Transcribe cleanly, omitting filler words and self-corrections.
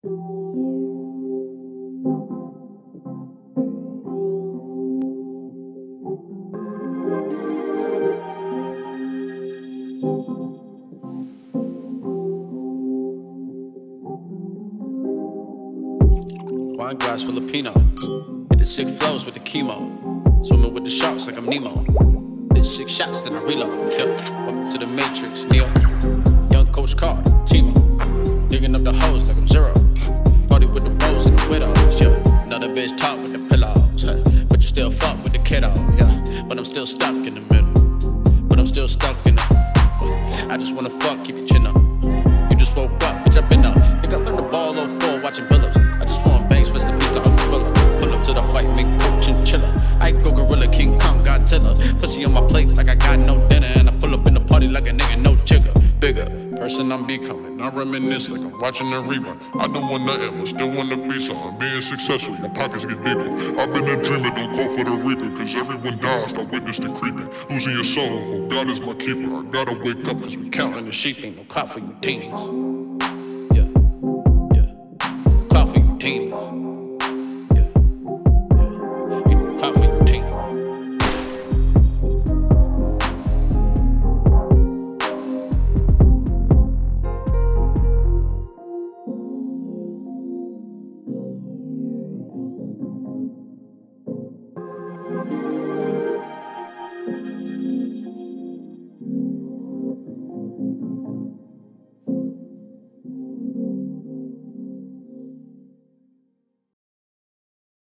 Wine glass full of Pinot. Hit the sick flows with the chemo. Swimming with the sharks like I'm Nemo. Hit 6 shots, then I reload. Yo, welcome to the Matrix, Neo. Young Coach Carter, Timo. Digging up the hoes like I'm Zero. Party with the bros and the widows, yeah. Another bitch talk with the pillows, huh? But you still fuck with the kiddo, yeah. But I'm still stuck in the middle. But I'm still stuck in the. I just wanna fuck, keep your chin up. You just woke up, bitch, I been up. Nigga, learned the ball 04, watching Billups. I just want bangs, rest in peace to Uncle Phillip. Pull up to the fight, make coach and chiller. I go gorilla, King Kong, Godzilla. Pussy on my plate like I got no dinner. And I pull up in the party like a nigga, no jigger. Bigger person I'm becoming. I reminisce like I'm watching a rerun. I don't want nothing, but still wanna be something. Being successful, your pockets get deeper. I've been a dreamer, don't call for the reaper. Cause everyone dies, I witness the creeping. Losing your soul, oh God is my keeper. I gotta wake up cause we counting the sheep. Ain't no clout for you demons.